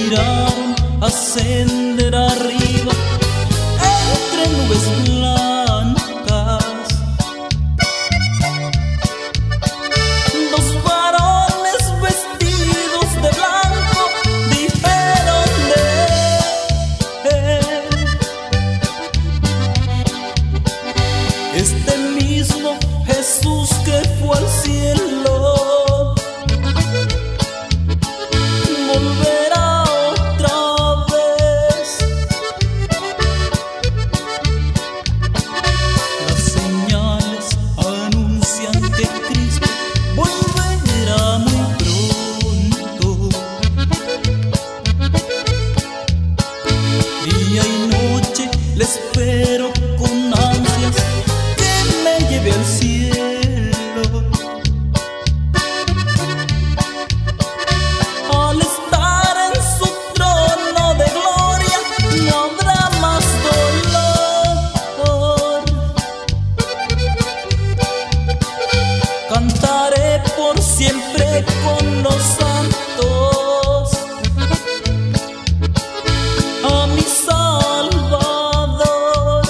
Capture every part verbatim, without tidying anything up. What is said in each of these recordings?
miraron ascender arriba entre nubes blancas. Dos varones vestidos de blanco dijeron de él: este mismo Jesús que fue al cielo volverá otra vez. Las señales anuncian que Cristo volverá muy pronto. Día y noche le espero con ansias que me lleve al cielo. Al estar en su trono de gloria no habrá más dolor. Cantaré por siempre con los santos a mi Salvador.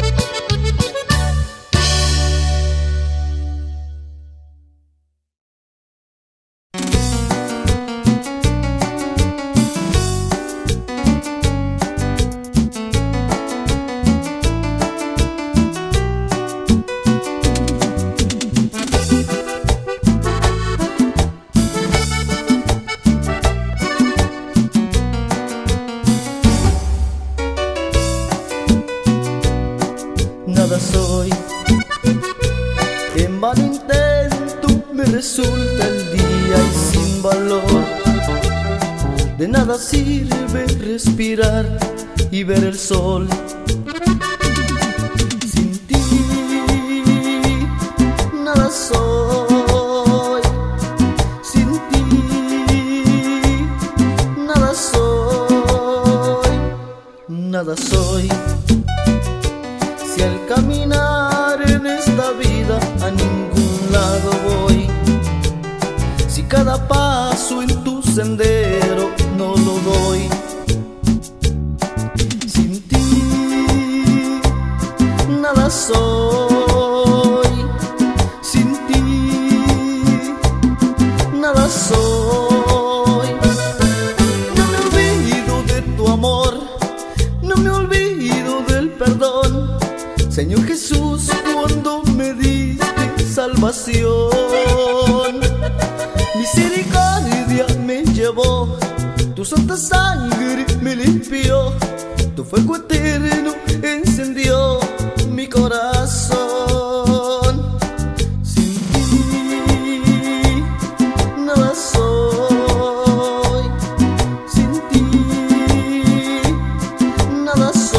Nada soy, en vano intento me resulta el día y sin valor. De nada sirve respirar y ver el sol. Sin ti nada soy, sin ti nada soy, nada soy. Si al caminar en esta vida a ningún lado voy, si cada paso en tu sendero no lo doy, sin ti nada soy, sin ti nada soy. No me olvido de tu amor, no me olvido del perdón, Señor Jesús, cuando me diste salvación. Misericordia me llevó, tu santa sangre me limpió, tu fuego eterno encendió mi corazón. Sin ti nada soy, sin ti nada soy.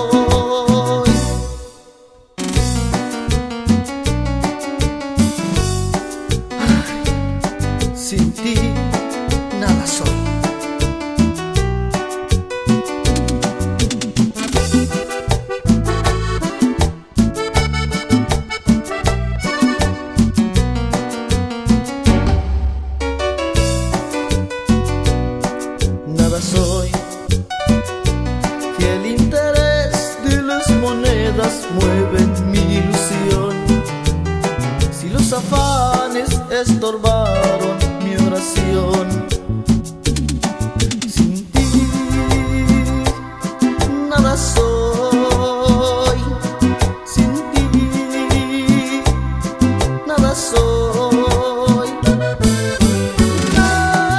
Sin ti nada soy. Nada soy. Que el interés de las monedas mueven mi ilusión. Si los afanes estorbaron mi oración, sin ti nada soy, sin ti nada soy. No,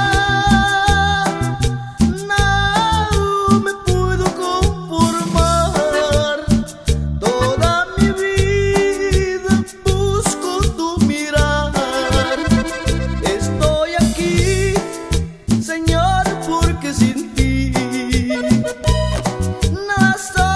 no me puedo conformar, toda mi vida busco tu mirar. Estoy aquí, Señor, porque sin ti nada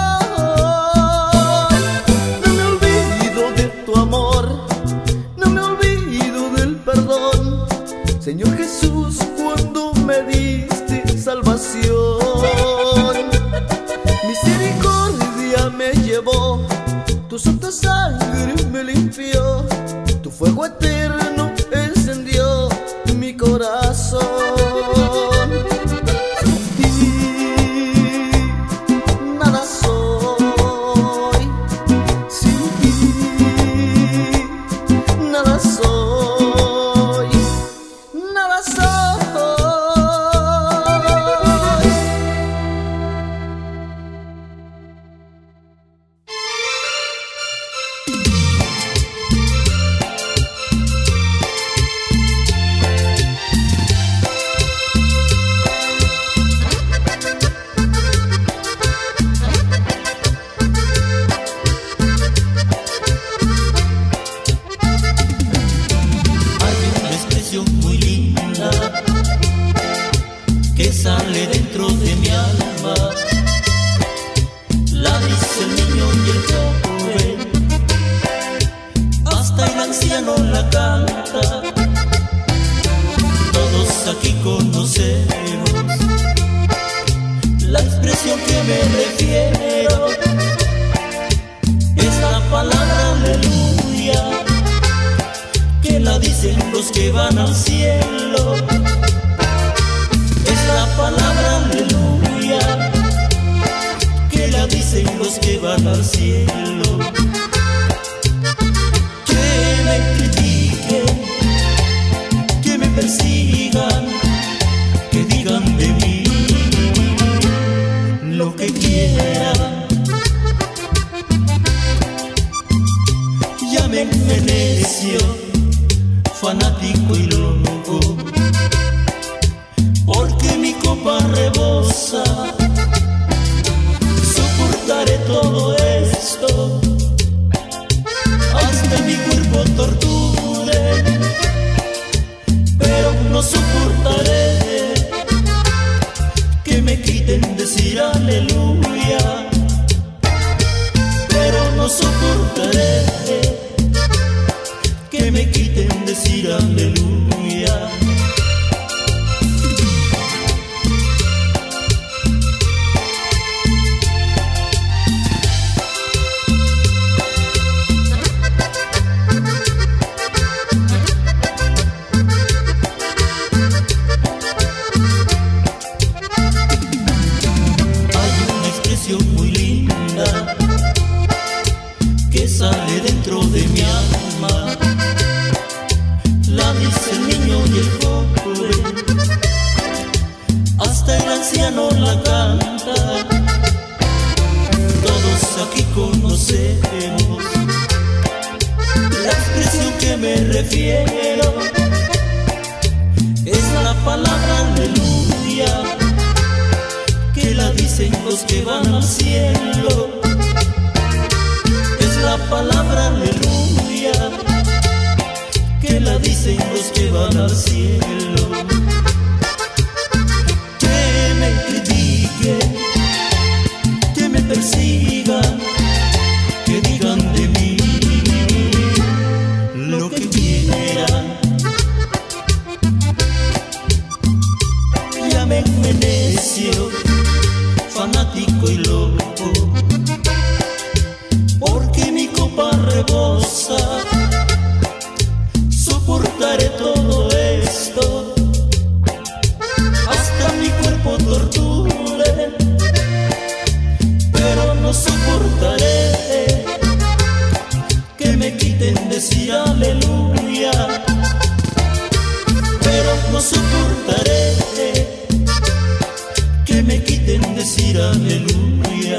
soy. No me olvido de tu amor, no me olvido del perdón, Señor Jesús, cuando me diste salvación. Misericordia me llevó, tu santa sangre me limpió, tu fuego eterno encendió mi corazón. Sin ti sale dentro de mi alma, la dice el niño y el joven, hasta el anciano la canta. Todos aquí conocemos la expresión que me refiero, es la palabra aleluya, que la dicen los que van al cielo. Es la palabra aleluya, que la dicen los que van al cielo. Que me critiquen, que me persigan, que digan de mí lo que quieran. Llámenme necio, fanático y loco, porque mi copa rebosa. Soportaré todo esto, hasta mi cuerpo torture, pero no soportaré que me quiten decir aleluya, pero no soportaré que me quiten decir aleluya. Hay una expresión muy linda que sale dentro de mi alma, la dice el niño y el joven, hasta el anciano la canta. Todos aquí conocemos la expresión que me refiero, es la palabra aleluya, que la dicen los que van al cielo. Es la palabra aleluya, que la dicen los que van al cielo. Que me critiquen, que me persigan, que digan de mí lo que quieran. Llámenme necio, fanático y loco, porque mi copa rebosa. Soportaré todo esto, hasta mi cuerpo torture, pero no soportaré que me quiten decir aleluya, pero no soportaré que me quiten decir aleluya.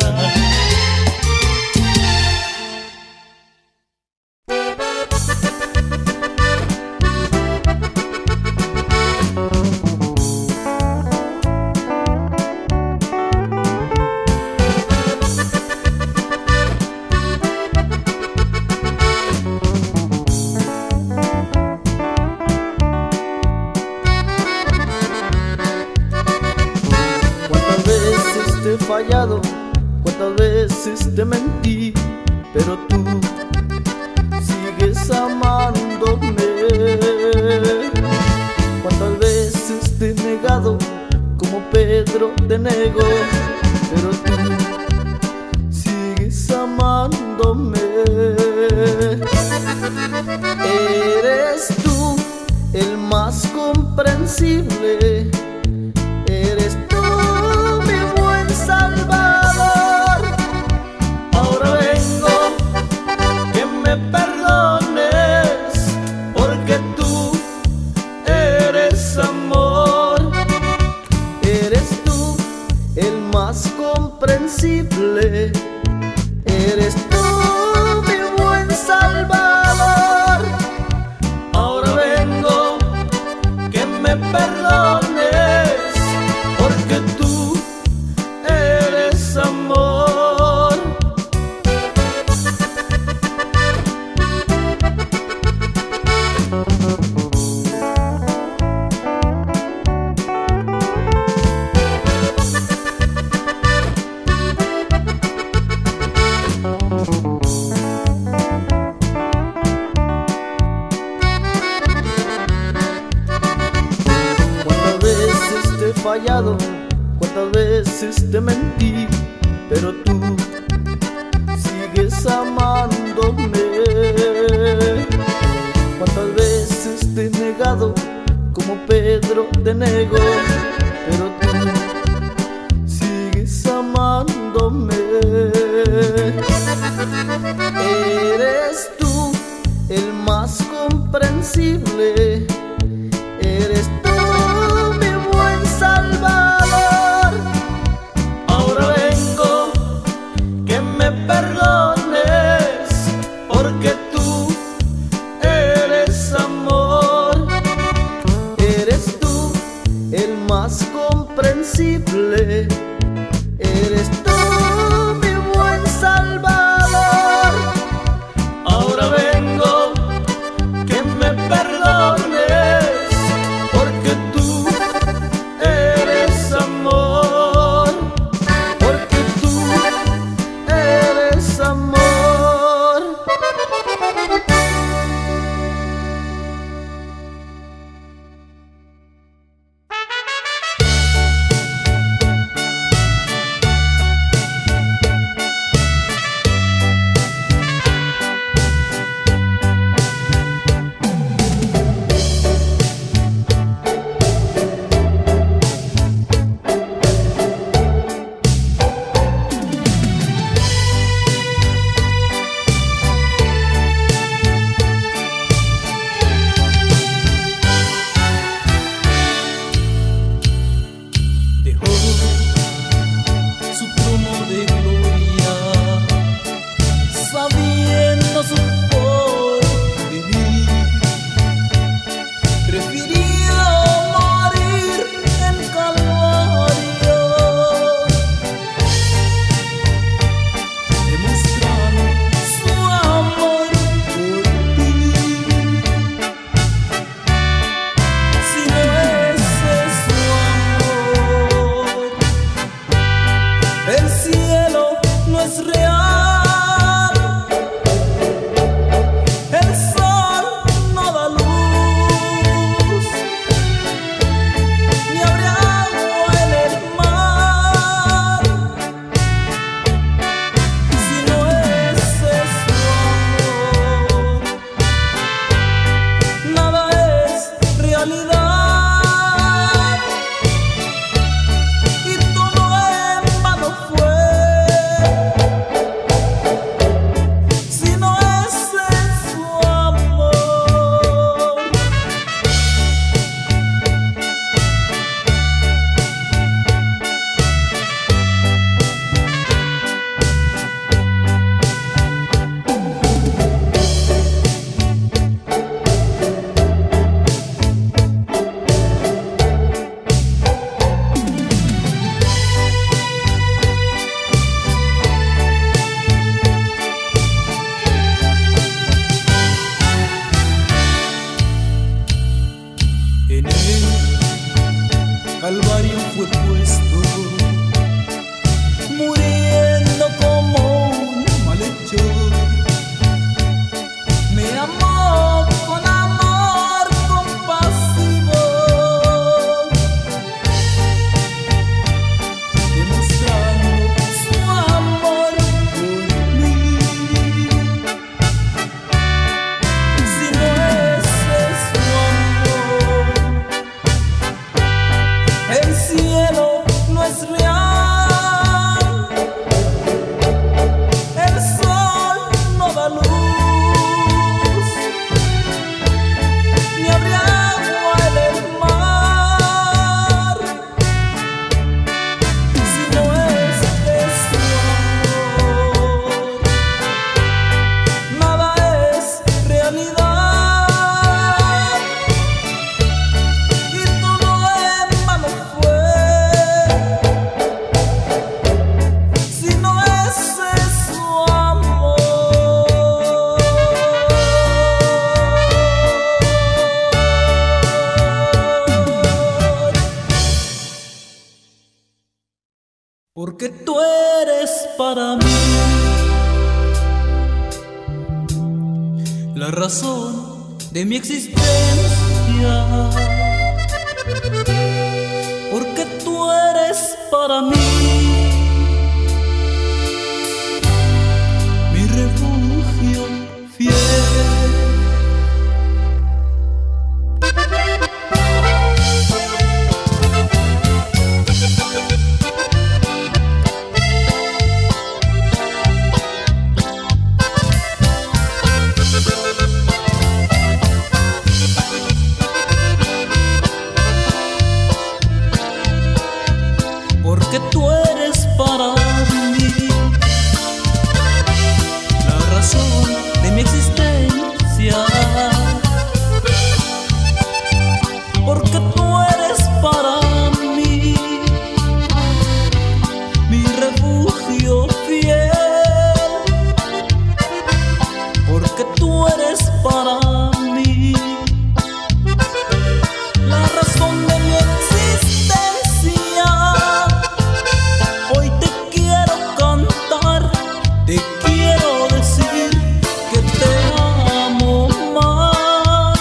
Fallado, cuántas veces te mentí, pero tú sigues amándome. Cuántas veces te he negado, como Pedro te negó, pero tú sigues amándome. Eres tú el más comprensible, eres tú mi buen Salvador. Ahora vengo que me perdones, porque tú eres amor. Eres tú el más comprensible, eres tú mi buen Salvador. Ahora vengo que me perdones, porque tú eres amor. veces te mentí, pero tú sigues amándome. Cuántas veces te he negado, como Pedro te negó, pero tú sigues amándome. Eres tú el más comprensible, eres tú mi buen Salvador. Ahora vengo que me perdones, porque tú eres amor. Eres tú el más comprensible, eres tú mi buen Salvador. Ahora vengo que me perdones, porque tú eres amor, porque tú eres amor. Calvario fue puesto, muriendo como un malhechor. Me amó con amor compasivo, demostrando su amor por mí. Si no ese es su amor, el cielo no es real, el sol no da luz, ni habría agua en el mar. Si no es de su amor, nada es realidad. Porque tú eres para mí la razón de mi existencia. Porque tú eres para mí para mí la razón de mi existencia, porque tú eres para mí mi refugio fiel, porque tú eres para mí la razón de mi existencia. Hoy te quiero cantar, te quiero decir que te amo más.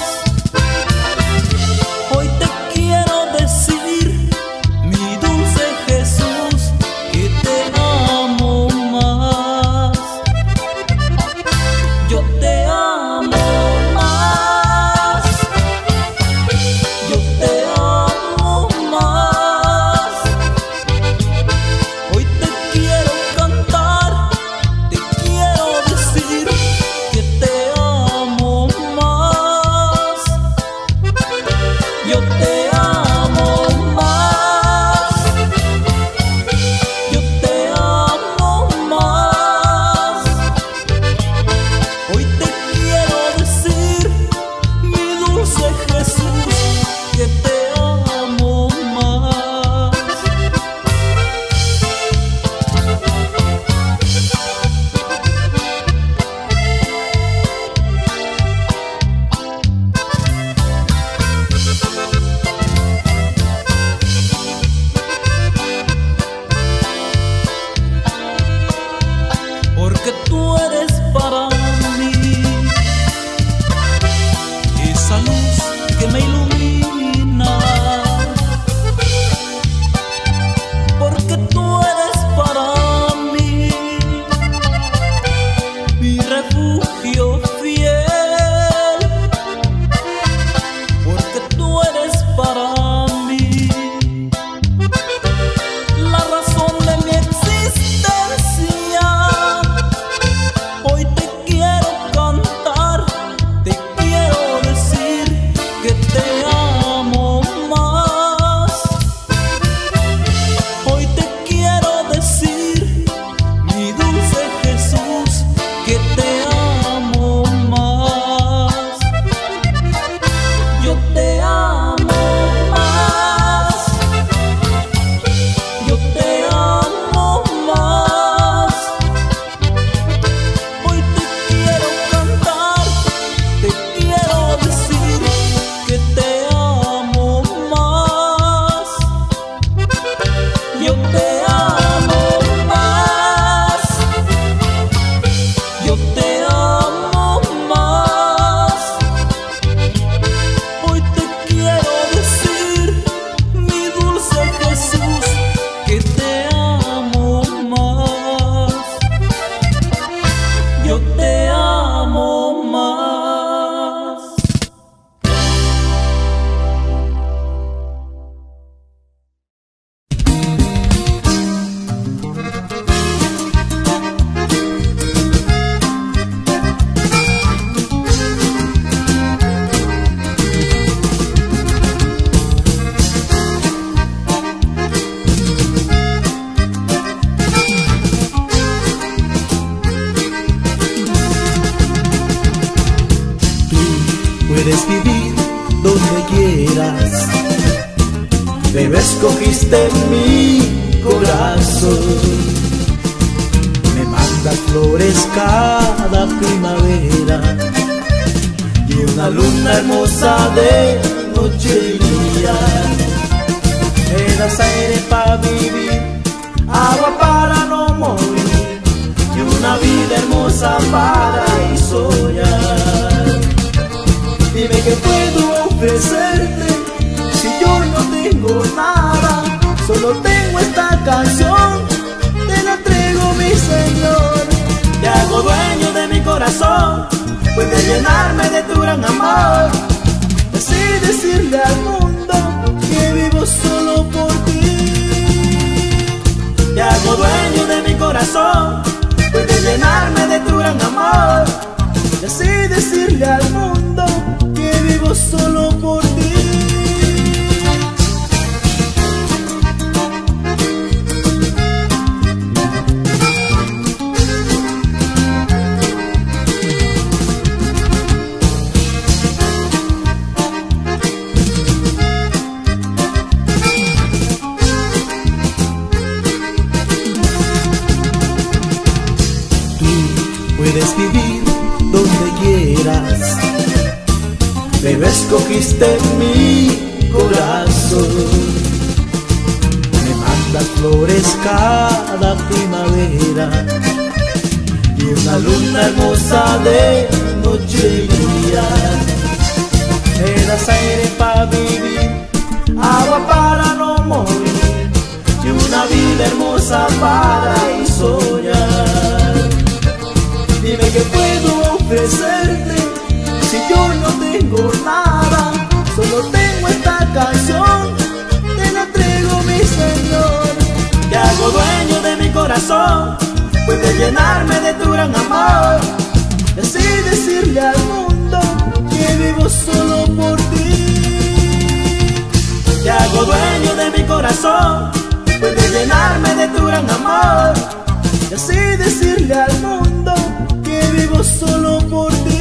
Hoy te quiero decir, mi dulce Jesús, que te amo más. Yo te amo más. Yo te amo más. Hoy te quiero cantar, te quiero decir que te amo más. Yo te amo más. Yo te amo más. Hoy te quiero decir, mi dulce Jesús, que te amo más. Porque tú eres para mí esa luz que me ilumina, porque tú eres para mí mi refugio fiel, porque tú eres para mí la razón de mi existencia. Hoy te quiero cantar, te quiero decir que te amo más. Hoy te quiero decir, mi dulce Jesús, que te amo más. Yo te amo más. Yo te amo más. Hoy te quiero cantar, te quiero decir que te amo más. Yo te amo más. Yo te amo más. Hoy te quiero decir, mi dulce Jesús, que te amo más. Yo te amo más. Puedes vivir donde quieras, pero escogiste mi corazón. Me mandas flores cada primavera y una luna hermosa de noche y día. Me das aire para vivir, agua para no morir y una vida hermosa para soñar. Dime qué puedo ofrecerte si yo no tengo nada, solo tengo esta canción, te la entrego mi Señor. Te hago dueño de mi corazón, puedes llenarme de tu gran amor, así decirle al mundo que vivo solo por ti. Te hago dueño de mi corazón, puedes llenarme de tu gran amor, y así decirle al mundo que vivo solo por ti. Puedes vivir donde quieras, pero escogiste mi corazón. Me mandas flores cada primavera y una luna hermosa de noche y día. Me das aire para vivir, agua para no morir y una vida hermosa para ir soñar. Dime qué puedo ofrecerte si yo no tengo nada, solo tengo esta canción, te la entrego mi Señor. Te hago dueño de mi corazón, puedes llenarme de tu gran amor y así decirle al mundo que vivo solo por ti. Te hago dueño de mi corazón, puedes llenarme de tu gran amor y así decirle al mundo que vivo solo por ti.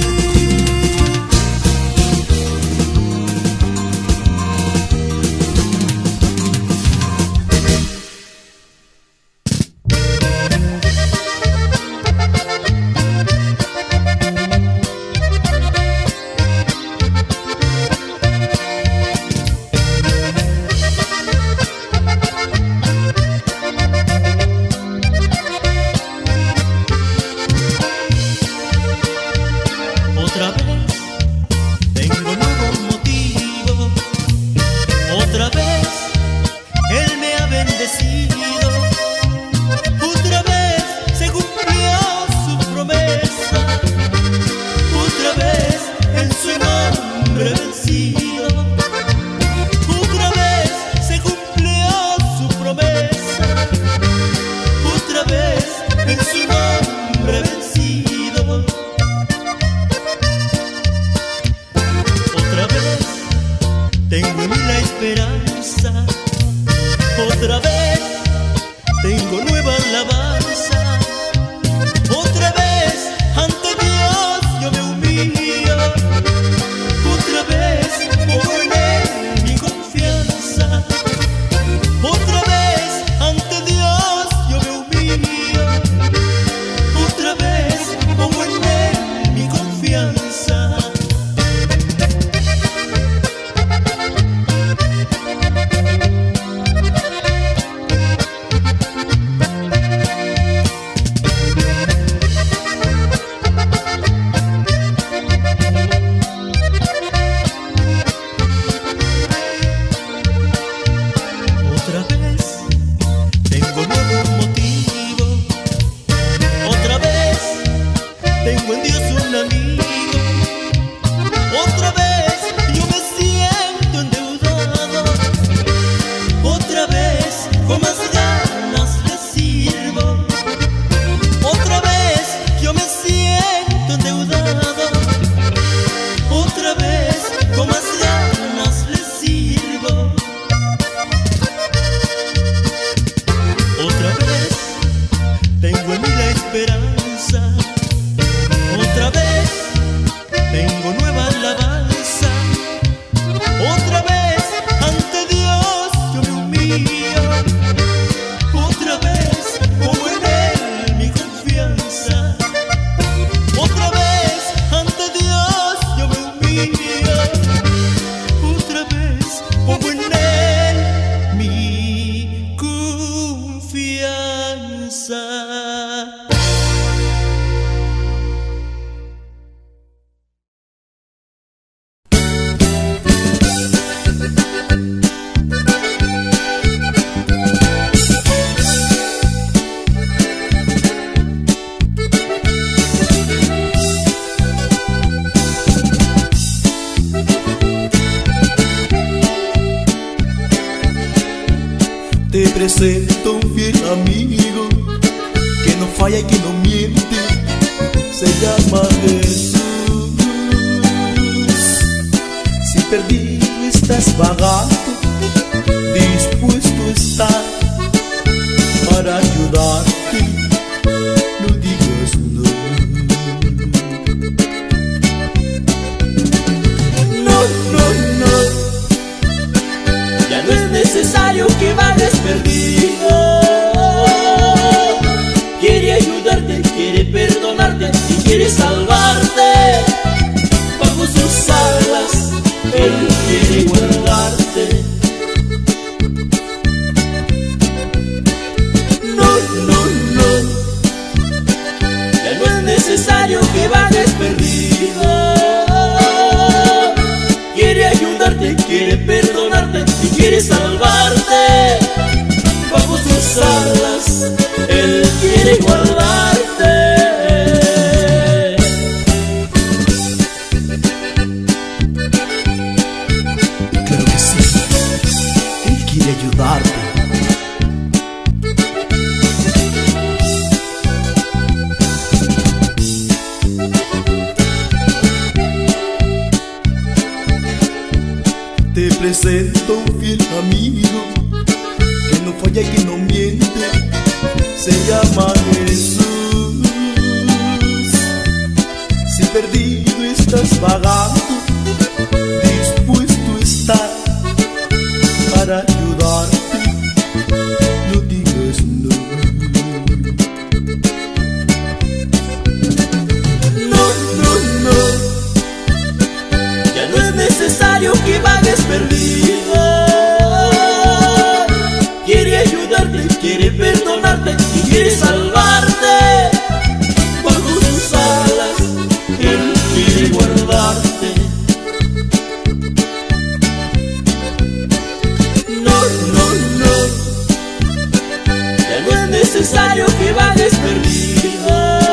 Te presento un fiel amigo que no falla y que no miente, se llama Jesús. Si perdido estás vagando, dispuesto está para ayudarte, no digas no. No, no, no, ya no es necesario que vayas perdido. Quiere ayudarte, quiere perdonarte, miente se llama Jesús. Si perdido estás vagando, dispuesto está para ayudarte, no digas no. No, no, no, ya no es necesario que vagues perdido. Quiere ayudarte, quiere perdonarte y quiere salvarte. Bajo sus alas Él quiere guardarte. No, no, no, ya no es necesario que vagues perdido.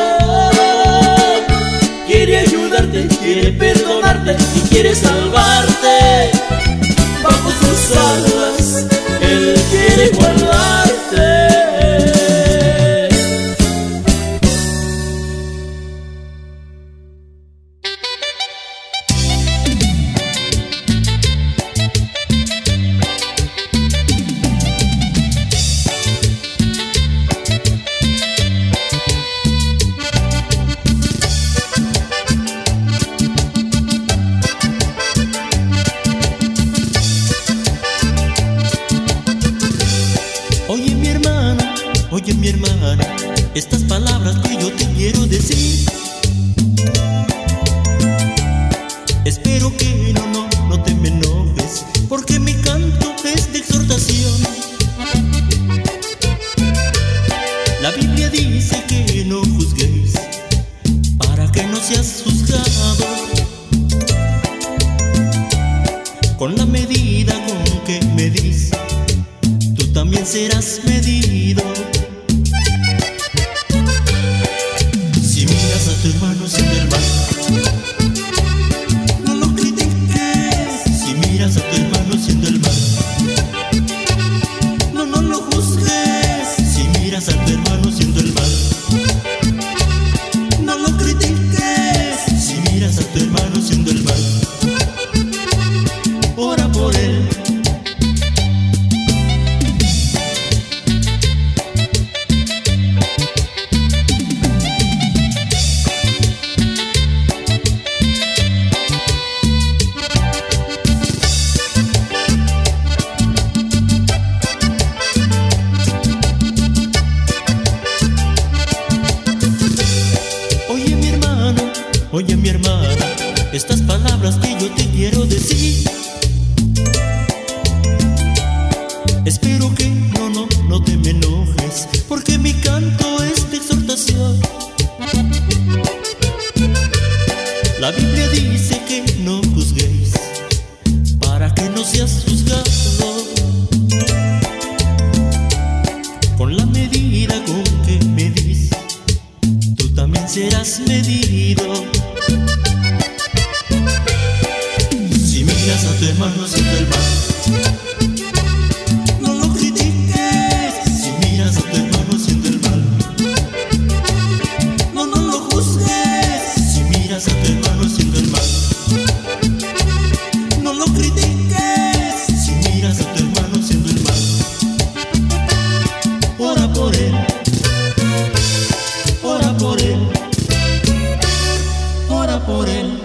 Quiere ayudarte, quiere perdonarte y quiere salvarte. Bajo sus alas Él quiere guardarte. Oye mi hermana, oye mi hermana, estas palabras que yo te quiero decir. Espero que no, no, no te me enojes, porque mi canto es de exhortación. La Biblia dice que no juzguéis, para que no seas juzgado. Con la medida con que medís, también serás medido. Si miras a tu hermano haciendo el mal, no lo critiques. Si miras a tu hermano haciendo el mal, no, no lo juzgues. Si miras a tu hermano haciendo el mal, no lo critiques. Si miras a tu hermano haciendo el mal, ora por él. Oye mi hermana, estas palabras que yo te quiero decir. Espero que no, no, no te me enojes, porque mi canto es de exhortación. La Biblia dice que no juzguéis, para que no seas juzgado. Con la medida con que medís, tú también serás medido. Si miras a tu hermano haciendo el mal, no lo critiques. Si miras a tu hermano haciendo el mal, no, no lo juzgues. Si miras a tu hermano haciendo el mal, no lo critiques. Si miras a tu hermano haciendo el mal, ora por él, ora por él, ora por él.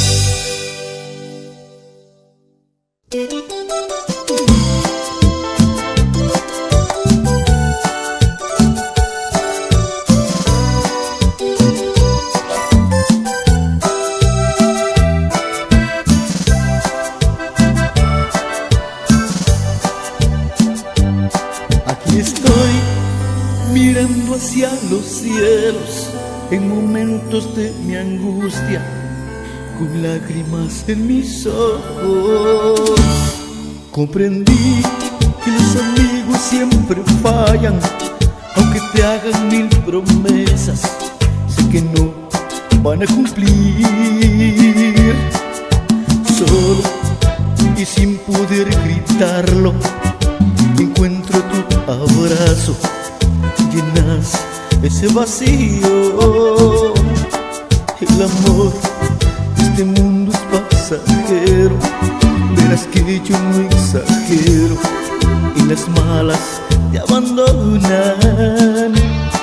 Aquí estoy mirando hacia los cielos en momentos de mi angustia, con lágrimas en mis ojos. Comprendí que los amigos siempre fallan, aunque te hagan mil promesas, sé que no van a cumplir. Solo y sin poder gritarlo, encuentro tu abrazo, llenas ese vacío. El amor de este mundo es pasajero, verás que yo no exagero, en las malas te abandonan.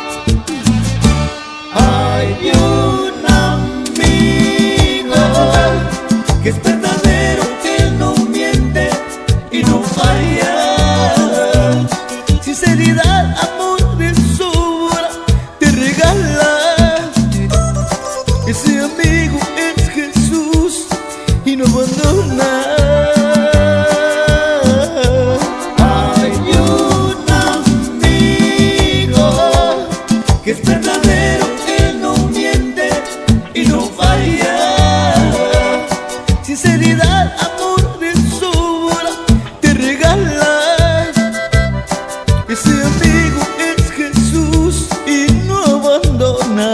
Hay un amigo que es verdadero, que no miente y no falla. Sinceridad, amor, dulzura te regala. Ese amigo es Jesús y no abandona. Hay un amigo que es verdadero, que no miente y no falla. Sinceridad, amor, dulzura te regala. Ese amigo es Jesús y no abandona.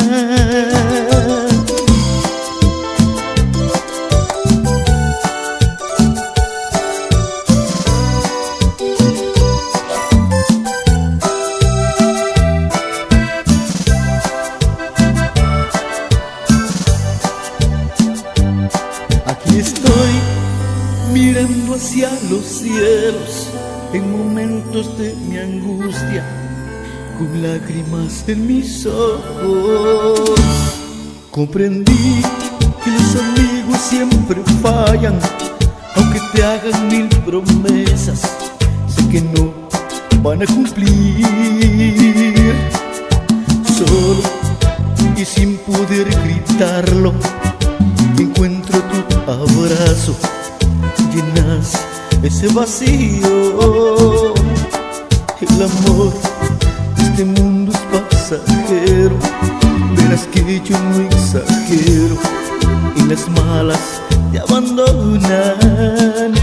Aquí estoy mirando hacia los cielos en momentos de mi angustia, con lágrimas en mis ojos. Comprendí que los amigos siempre fallan, aunque te hagan mil promesas, sé que no van a cumplir. Solo y sin poder gritarlo, encuentro tu abrazo, llenas ese vacío. El amor de este mundo es pasajero, verás que yo no exagero, y las malas te abandonan.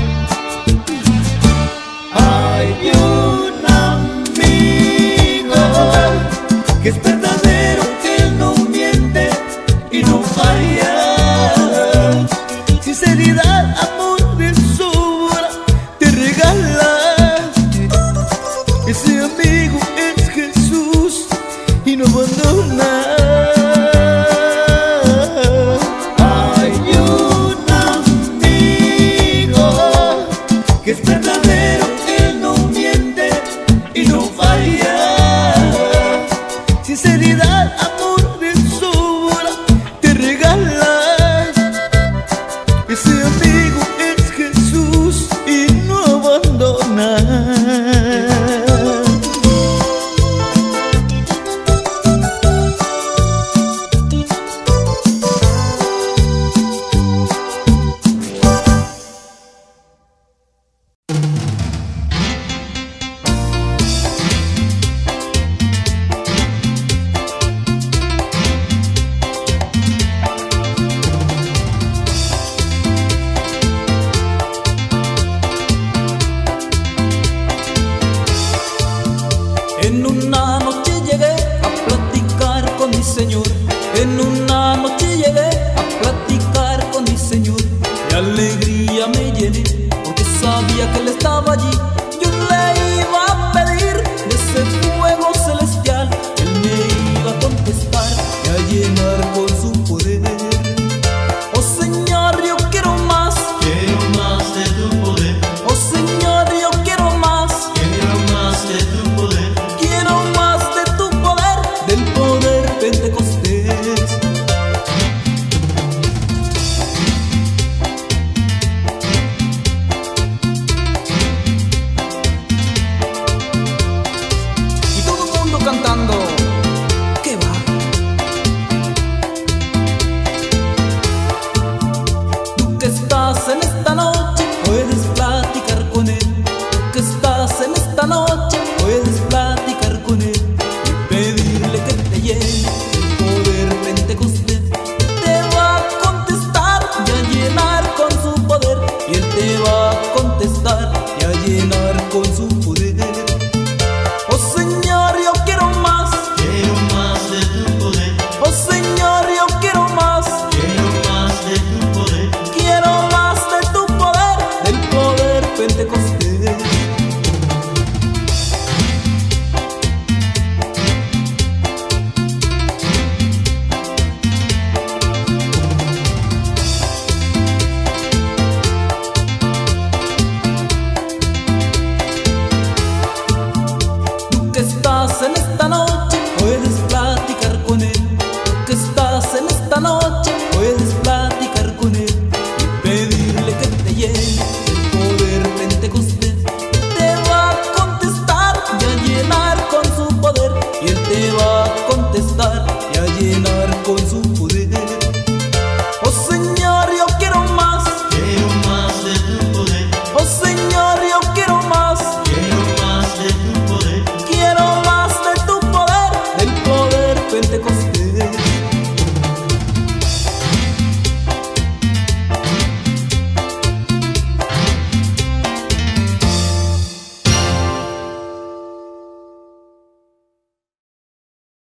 Hay un amigo que es verdadero, que no miente y no falla. Sinceridad, amor, dulzura te regala. Ese amigo es Jesús y no abandona. Hay un amigo que es verdadero, que no miente y no falla. Sinceridad, más en esta